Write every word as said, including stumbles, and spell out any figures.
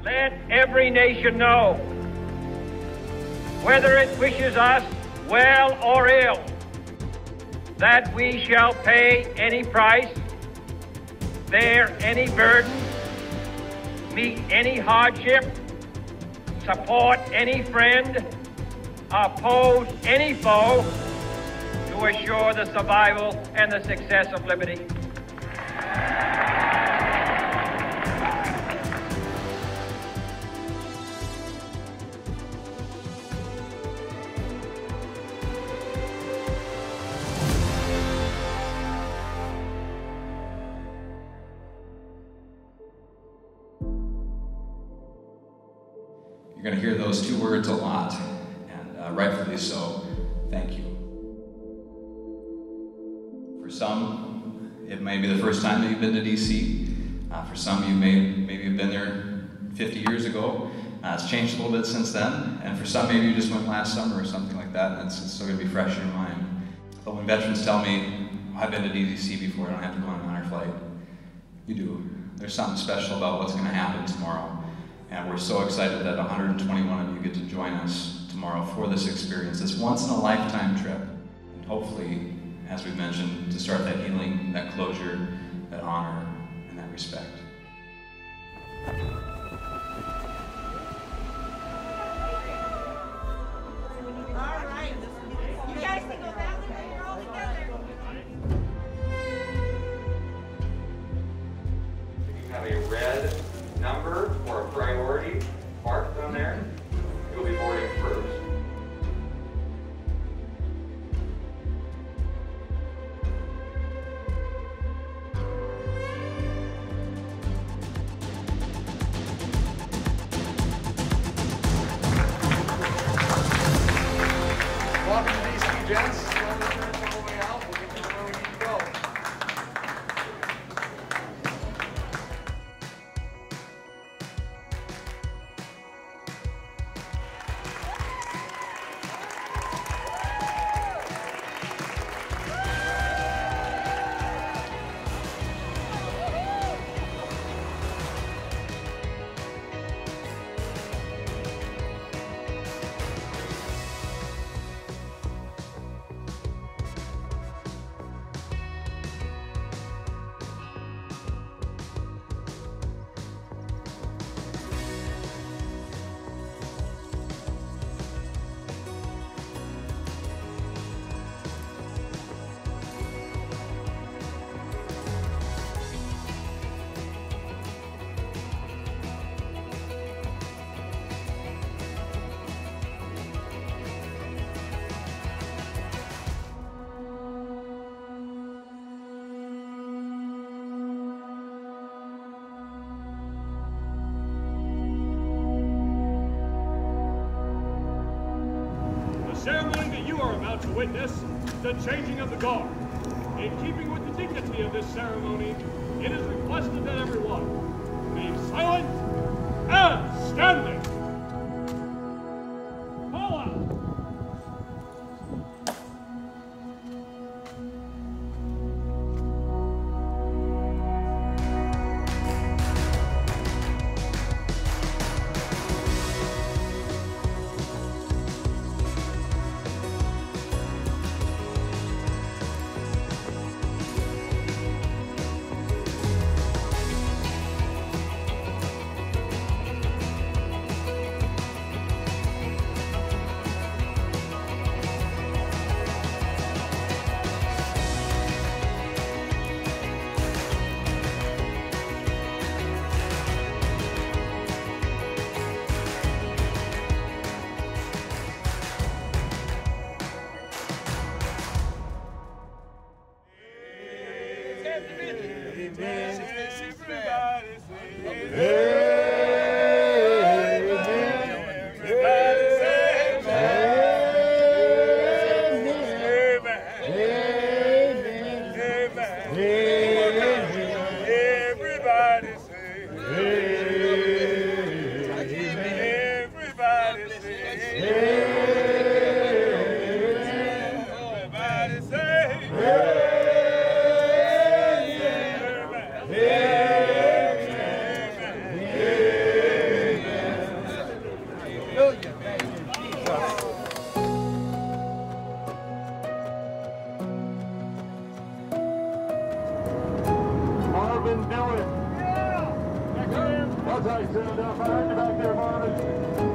Let every nation know, whether it wishes us well or ill, that we shall pay any price, bear any burden, meet any hardship, support any friend, oppose any foe to assure the survival and the success of liberty. You're going to hear those two words a lot, and uh, rightfully so. Thank you. For some, it may be the first time that you've been to D C. Uh, for some, you may maybe have been there fifty years ago. Uh, it's changed a little bit since then, and for some, maybe you just went last summer or something like that, and it's, it's still going to be fresh in your mind. But when veterans tell me, I've been to D C before, I don't have to go on an honor flight, you do. There's something special about what's going to happen tomorrow. And we're so excited that one hundred twenty-one of you get to join us tomorrow for this experience, this once-in-a-lifetime trip. And hopefully, as we mentioned, to start that healing, that closure, that honor, and that respect. All right. You guys can go down there. You're all together. You have a red number or a priority marked on there. You'll be boarding first. Welcome to D C, gents. All the way out. We'll get you where we need to go. The ceremony that you are about to witness is the changing of the guard. In keeping with the dignity of this ceremony, it is requested that everyone remain silent and standing. Call out. can do it. Yeah. That's how you stand up. I heard you back there, Marvin.